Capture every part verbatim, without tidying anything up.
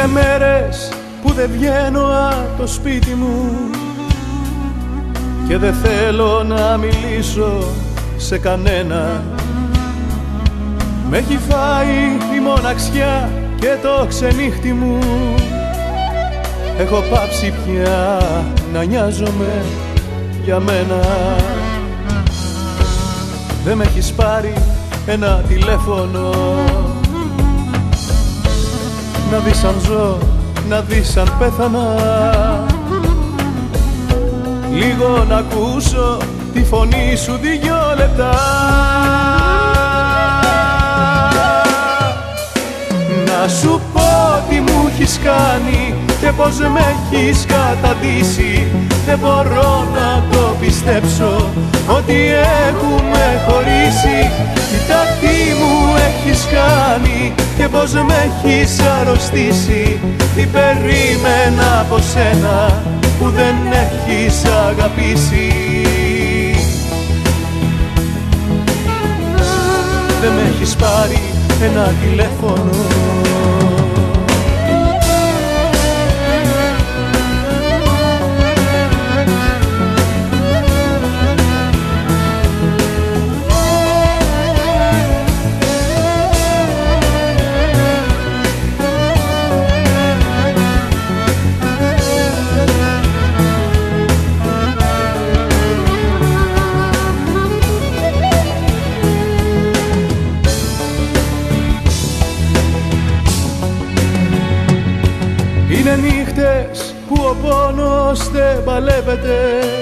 Είναι μέρες που δεν βγαίνω από το σπίτι μου και δεν θέλω να μιλήσω σε κανένα. Με έχει φάει η μοναξιά και το ξενύχτη μου. Έχω πάψει πια να νοιάζομαι για μένα. Δεν με έχεις πάρει ένα τηλέφωνο να δεις αν ζω, να δεις αν πέθανα. Λίγο να ακούσω τη φωνή σου δυο λεπτά. Να σου πω τι μου έχεις κάνει και πως με έχεις καταντήσει. Δεν μπορώ να το πιστέψω ότι έχουμε χωρίσει. Κοίτα τι μου έχεις κάνει και πως με έχεις αρρωστήσει. Τι περίμενα από σένα που δεν έχεις αγαπήσει. Δεν με έχεις πάρει ένα τηλέφωνο. Είναι νύχτες που ο πόνος δεν παλεύεται.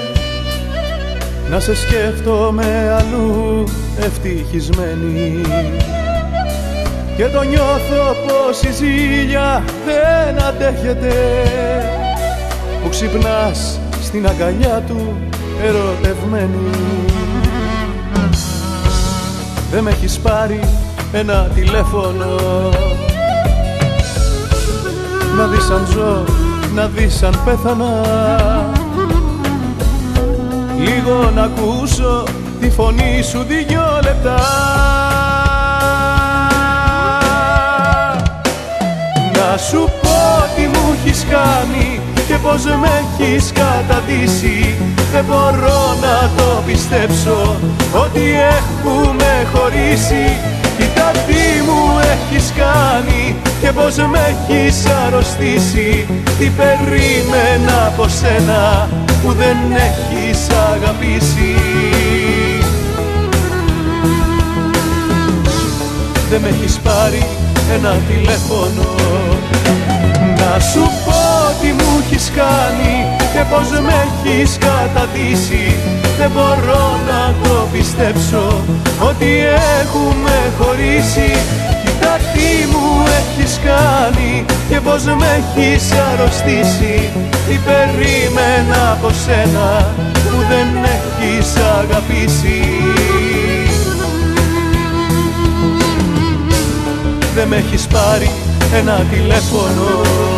Να σε σκέφτομαι αλλού ευτυχισμένη και το νιώθω πως η ζήλια δεν αντέχεται. Που ξυπνάς στην αγκαλιά του ερωτευμένη. Δεν με έχεις πάρει ένα τηλέφωνο να δεις αν ζω, να δεις αν πέθανα. Λίγο να ακούσω τη φωνή σου δυο λεπτά. Να σου πω τι μου έχεις κάνει και πως με έχεις καταντήσει. Δεν μπορώ να το πιστέψω ότι έχουμε χωρίσει. Κοίτα τι μου έχεις κάνει και πως με έχεις αρρωστήσει. Τι περίμενα από σένα που δεν έχεις αγαπήσει. Δεν με έχεις πάρει ένα τηλέφωνο να σου πω τι μου έχεις κάνει και πως με έχεις καταντήσει. Δεν μπορώ να το πιστέψω ότι έχουμε χωρίσει. Κοίτα τι μου έχεις κάνει και πως με έχεις αρρωστήσει. Τι περίμενα από σένα που δεν έχεις αγαπήσει. Δεν με έχεις πάρει ένα τηλέφωνο